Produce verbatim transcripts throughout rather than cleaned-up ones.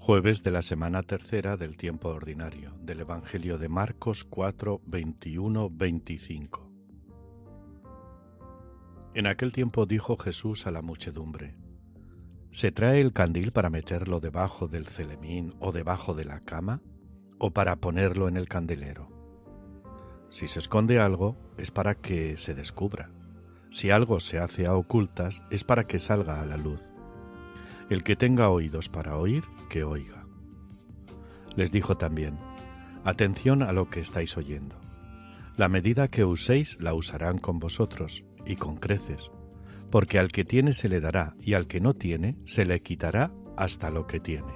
Jueves de la semana tercera del tiempo ordinario, del Evangelio de Marcos cuatro, veintiuno, veinticinco. En aquel tiempo dijo Jesús a la muchedumbre: ¿Se trae el candil para meterlo debajo del celemín o debajo de la cama, o para ponerlo en el candelero? Si se esconde algo, es para que se descubra. Si algo se hace a ocultas, es para que salga a la luz. El que tenga oídos para oír, que oiga. Les dijo también: atención a lo que estáis oyendo. La medida que uséis la usarán con vosotros, y con creces, porque al que tiene se le dará, y al que no tiene se le quitará hasta lo que tiene.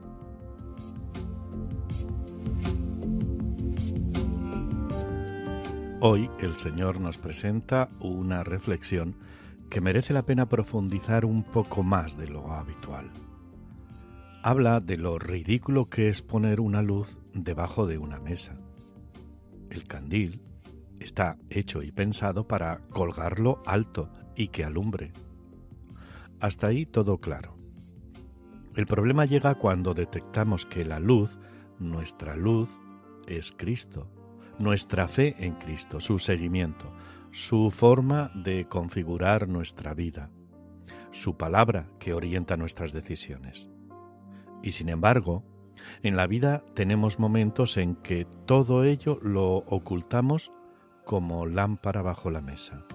Hoy el Señor nos presenta una reflexión que merece la pena profundizar un poco más de lo habitual. Habla de lo ridículo que es poner una luz debajo de una mesa. El candil está hecho y pensado para colgarlo alto y que alumbre. Hasta ahí todo claro. El problema llega cuando detectamos que la luz, nuestra luz, es Cristo, nuestra fe en Cristo, su seguimiento, su forma de configurar nuestra vida, su palabra que orienta nuestras decisiones. Y sin embargo, en la vida tenemos momentos en que todo ello lo ocultamos como lámpara bajo la mesa.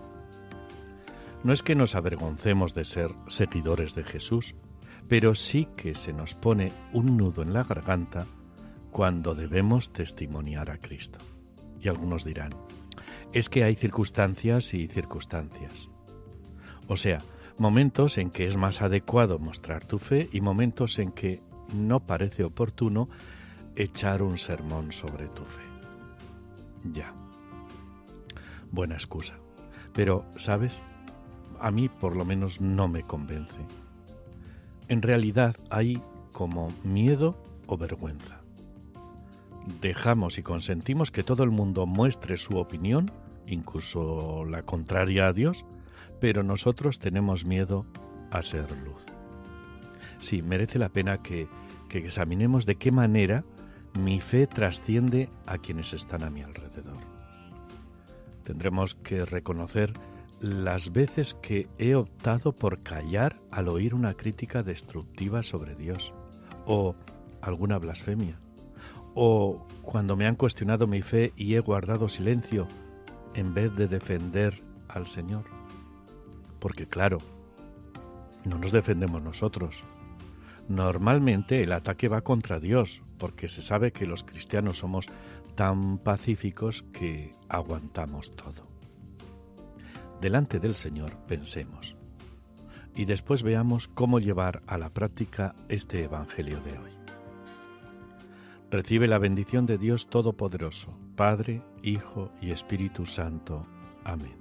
No es que nos avergoncemos de ser seguidores de Jesús, pero sí que se nos pone un nudo en la garganta cuando debemos testimoniar a Cristo. Y algunos dirán: es que hay circunstancias y circunstancias. O sea, momentos en que es más adecuado mostrar tu fe y momentos en que no parece oportuno echar un sermón sobre tu fe. Ya. Buena excusa. Pero, ¿sabes? A mí por lo menos no me convence. En realidad hay como miedo o vergüenza. Dejamos y consentimos que todo el mundo muestre su opinión, incluso la contraria a Dios, pero nosotros tenemos miedo a ser luz. Sí, merece la pena que, que examinemos de qué manera mi fe trasciende a quienes están a mi alrededor. Tendremos que reconocer las veces que he optado por callar al oír una crítica destructiva sobre Dios, o alguna blasfemia, o cuando me han cuestionado mi fe y he guardado silencio en vez de defender al Señor. Porque claro, no nos defendemos nosotros. Normalmente el ataque va contra Dios, porque se sabe que los cristianos somos tan pacíficos que aguantamos todo. Delante del Señor pensemos, y después veamos cómo llevar a la práctica este Evangelio de hoy. Recibe la bendición de Dios Todopoderoso, Padre, Hijo y Espíritu Santo. Amén.